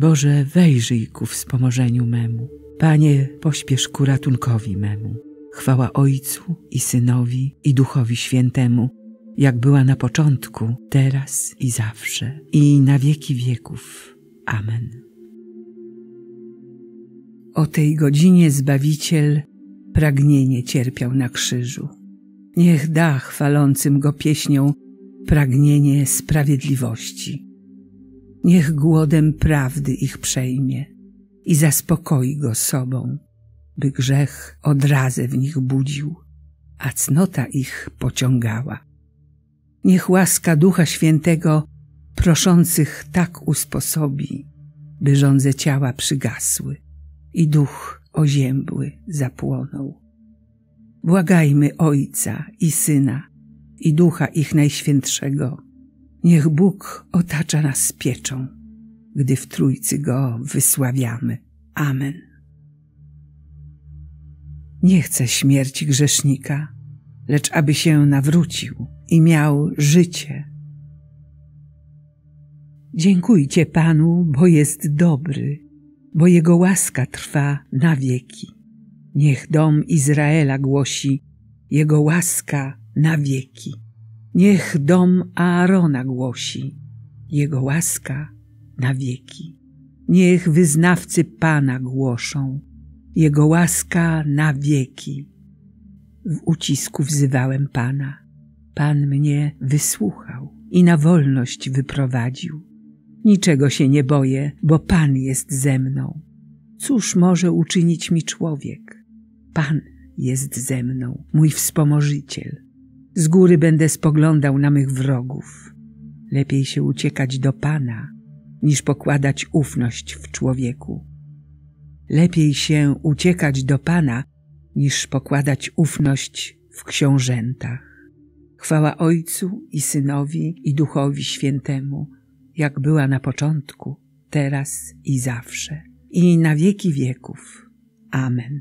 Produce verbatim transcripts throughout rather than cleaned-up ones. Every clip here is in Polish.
Boże, wejrzyj ku wspomożeniu memu. Panie, pośpiesz ku ratunkowi memu. Chwała Ojcu i Synowi i Duchowi Świętemu, jak była na początku, teraz i zawsze, i na wieki wieków. Amen. O tej godzinie Zbawiciel pragnienie cierpiał na krzyżu. Niech da chwalącym Go pieśnią pragnienie sprawiedliwości. Niech głodem prawdy ich przejmie i zaspokoi Go sobą, by grzech odrazę w nich budził, a cnota ich pociągała. Niech łaska Ducha Świętego proszących tak usposobi, by żądze ciała przygasły i duch oziębły zapłonął. Błagajmy Ojca i Syna i Ducha ich Najświętszego. Niech Bóg otacza nas pieczą, gdy w Trójcy Go wysławiamy. Amen. Nie chcę śmierci grzesznika, lecz aby się nawrócił i miał życie. Dziękujcie Panu, bo jest dobry, bo Jego łaska trwa na wieki. Niech dom Izraela głosi Jego łaska na wieki. Niech dom Aarona głosi Jego łaska na wieki. Niech wyznawcy Pana głoszą Jego łaska na wieki. W ucisku wzywałem Pana. Pan mnie wysłuchał i na wolność wyprowadził. Niczego się nie boję, bo Pan jest ze mną. Cóż może uczynić mi człowiek? Pan jest ze mną, mój wspomożyciel. Z góry będę spoglądał na mych wrogów. Lepiej się uciekać do Pana, niż pokładać ufność w człowieku. Lepiej się uciekać do Pana, niż pokładać ufność w książętach. Chwała Ojcu i Synowi i Duchowi Świętemu, jak była na początku, teraz i zawsze, i na wieki wieków. Amen.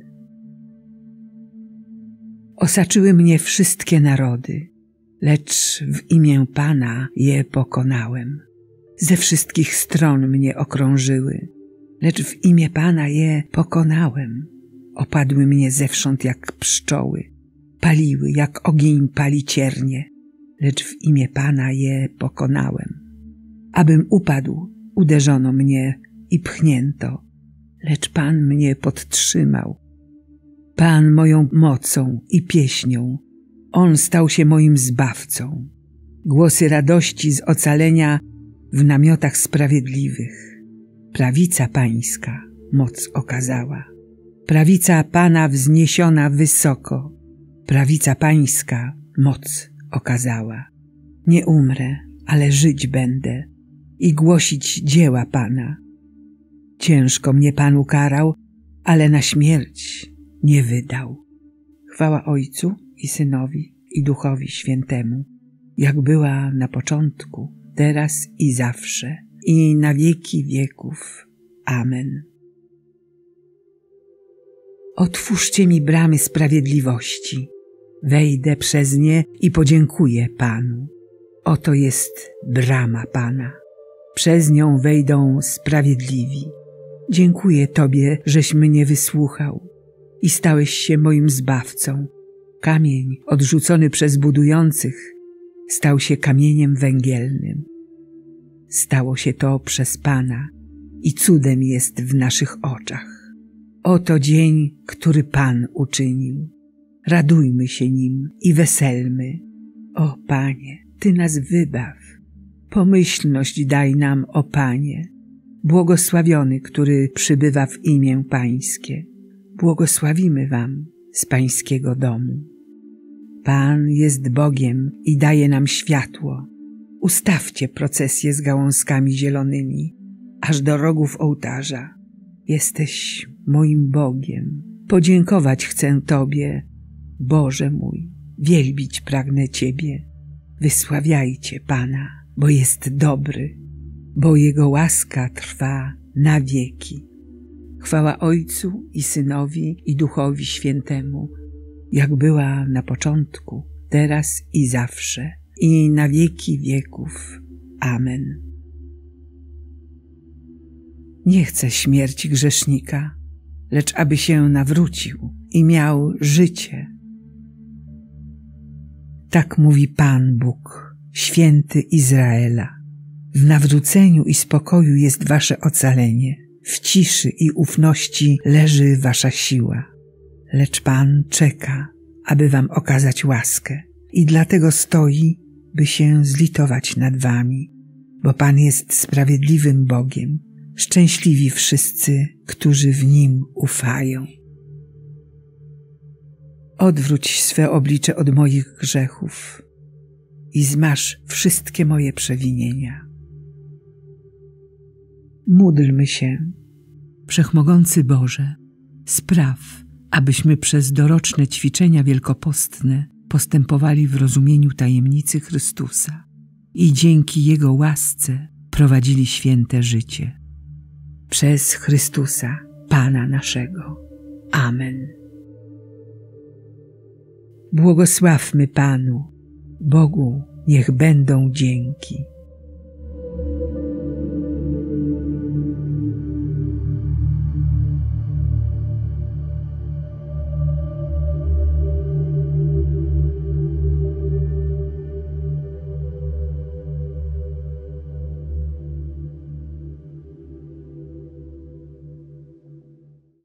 Osaczyły mnie wszystkie narody, lecz w imię Pana je pokonałem. Ze wszystkich stron mnie okrążyły, lecz w imię Pana je pokonałem. Opadły mnie zewsząd jak pszczoły, paliły jak ogień pali ciernie, lecz w imię Pana je pokonałem. Abym upadł, uderzono mnie i pchnięto, lecz Pan mnie podtrzymał. Pan moją mocą i pieśnią, On stał się moim zbawcą. Głosy radości z ocalenia w namiotach sprawiedliwych. Prawica Pańska moc okazała. Prawica Pana wzniesiona wysoko. Prawica Pańska moc okazała. Nie umrę, ale żyć będę i głosić dzieła Pana. Ciężko mnie Pan ukarał, ale na śmierć nie wydał. Chwała Ojcu i Synowi i Duchowi Świętemu, jak była na początku, teraz i zawsze, i na wieki wieków. Amen. Otwórzcie mi bramy sprawiedliwości. Wejdę przez nie i podziękuję Panu. Oto jest brama Pana. Przez nią wejdą sprawiedliwi. Dziękuję Tobie, żeś mnie wysłuchał i stałeś się moim zbawcą. Kamień odrzucony przez budujących stał się kamieniem węgielnym. Stało się to przez Pana i cudem jest w naszych oczach. Oto dzień, który Pan uczynił. Radujmy się nim i weselmy. O Panie, Ty nas wybaw. Pomyślność daj nam, o Panie. Błogosławiony, który przybywa w imię Pańskie. Błogosławimy Wam z Pańskiego domu. Pan jest Bogiem i daje nam światło. Ustawcie procesję z gałązkami zielonymi, aż do rogów ołtarza. Jesteś moim Bogiem. Podziękować chcę Tobie, Boże mój. Wielbić pragnę Ciebie. Wysławiajcie Pana, bo jest dobry, bo Jego łaska trwa na wieki. Chwała Ojcu i Synowi i Duchowi Świętemu, jak była na początku, teraz i zawsze, i na wieki wieków. Amen. Nie chcę śmierci grzesznika, lecz aby się nawrócił i miał życie. Tak mówi Pan Bóg, święty Izraela. W nawróceniu i spokoju jest wasze ocalenie, w ciszy i ufności leży wasza siła. Lecz Pan czeka, aby wam okazać łaskę i dlatego stoi, by się zlitować nad wami, bo Pan jest sprawiedliwym Bogiem, szczęśliwi wszyscy, którzy w Nim ufają. Odwróć swe oblicze od moich grzechów i zmaż wszystkie moje przewinienia. Módlmy się. Wszechmogący Boże, spraw, abyśmy przez doroczne ćwiczenia wielkopostne postępowali w rozumieniu tajemnicy Chrystusa i dzięki Jego łasce prowadzili święte życie. Przez Chrystusa, Pana naszego. Amen. Błogosławmy Panu, Bogu niech będą dzięki.